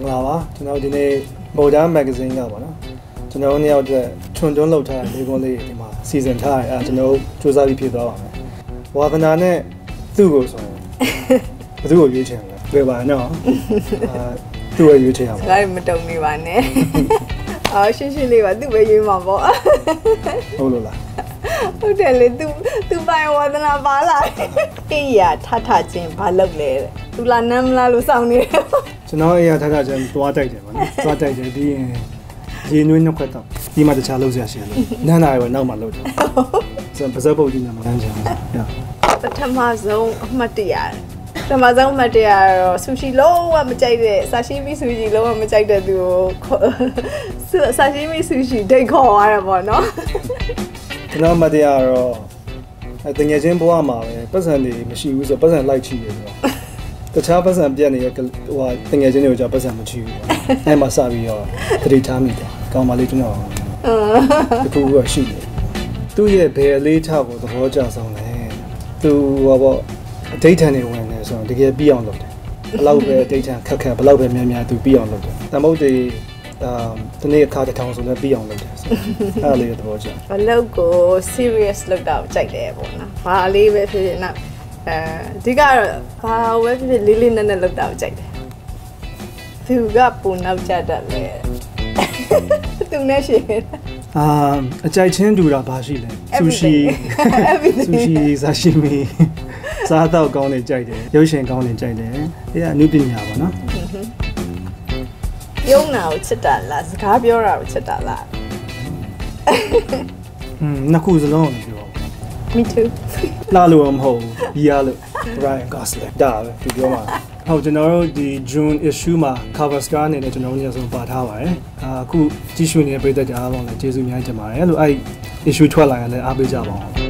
လာပါကျွန်တော်ဒီနေ့ Modern Magazine ကပါနော်ကျွန်တော်တို့ရောက်တဲ့ခြုံတွန်းလောက်ထားတဲ့ဒီကုန်းလေးဒီမှာစီစဉ်ထားတယ်အဲကျွန်တော်စူးစမ်းပြီးဖြည့်သွားပါမယ်ဝါသနာနဲ့သူ့ကိုဆိုရင်ဘယ်သူ့ကိုရွေးချယ်လဲတွေ့ပါနော်သူ့ကိုရွေးချယ်ရမှာဒါမတုံနေပါနဲ့အော်ရှင်းရှင်းလေးပါသူ့ပဲရွေးမှာပေါ့ဟုတ်လို့လားဟုတ်တယ်လေသူပိုင်ဝါသနာပါလာအေးရထချင်းဘာလုပ်လဲသူလာနမ်းမလားလို့စောင့်နေတယ်ကျွန်တော်အေးရထချင်းသွားတိုက်တယ်ဗောနော်သွားတိုက်တယ်ပြီးရင်ရေနွေးနှုတ်ခွက်တော့ဒီမှာတခြားလုပ်စရာရှိတယ်နန်းနာရောနောက်မှလုပ်တယ်ဆိုပါဇက်ပုတ်ကြီးနဲ့မနန်းချင်ဘူးပထမဆုံးအမှတ်တရပထမဆုံးအမှတ်တရတော့ဆူရှီလုံးဝမကြိုက်တဲ့ဆာရှိမီဆူရှီလုံးဝမကြိုက်တဲ့သူကိုဆာရှိမီဆူရှီဒိတ်ခေါ်ရတာပေါ့နော်ကျွန်တော်မတရားတော့တငယ်ချင်းဘဝမှာပဲပတ်စံတွေမရှိဘူးဆိုပတ်စံလိုက်ချီတယ်ဆိုတော့တခြားပတ်စံပြက်နေတဲ့ဟိုတငယ်ချင်းတွေကိုကြောက်ပတ်စံမချီဘူးအဲ့မှာစပြီးတော့သတိထားမိတယ်ကောင်းပါလေကျွန်တော်တခုကရှိတယ်သူ့ရဲ့ဘယ်အလေးထားကိုသဘောကျဆုံးလဲသူဟောပေါ့အဒိဋ္ဌံတွေဝင်နေဆိုတော့တကယ်ပြီးအောင်လုပ်တယ်ဘလောက်ပဲအဒိဋ္ဌံခက်ဘလောက်ပဲများများသူပြီးအောင်လုပ်တယ်တမုတ်တွေဒီနေ့အခါတစ်ထောင်ဆိုလည်းပြီးအောင်လုပ်တယ်ဆိုအဲ့ဒါလေးသဘောကျအလုပ်ကို serious လုပ်တာကိုကြိုက်တယ်ပေါ့နော်ဘာလေးပဲဖြစ်ဖြစ်နောက်အဓိကတော့ဘာဝဲဖြစ်ဖြစ်လေးလေးနက်နက်လုပ်တာကိုကြိုက်တယ်သူကပုံနောက်ကြတတ်လေသူနဲ့ရှိအကြိုက်ချင်းတူတာဘာရှိလဲဆူရှီဆာရှိမီစားတော့ကောင်းနေကြိုက်တယ်ရုပ်ရှင်ကောင်းနေကြိုက်တယ်အဲ့ဒါအနုပညာပါနော်ပြုံးတာကိုချစ်တာလားစကားပြောတာကိုချစ်တာလားနှစ်ခုစလုံးကိုပြော Me too လာလို့မဟုတ်ဘူးရီယာလို့ Ryan Gosling ဒါပဲသူပြောမှာဟုတ်ကျွန်တော်တို့ဒီ June issue မှာ cover star အနေနဲ့ကျွန်တော်တို့ညဆုံးပါထားပါတယ်အခုကြည့်ရှုနေတဲ့ပရိသတ်တွေအားလုံးလည်းကျေးဇူးများတင်ပါတယ်လို့အဲ့ issue ထွက်လာရင်လည်းအားပေးကြပါဦး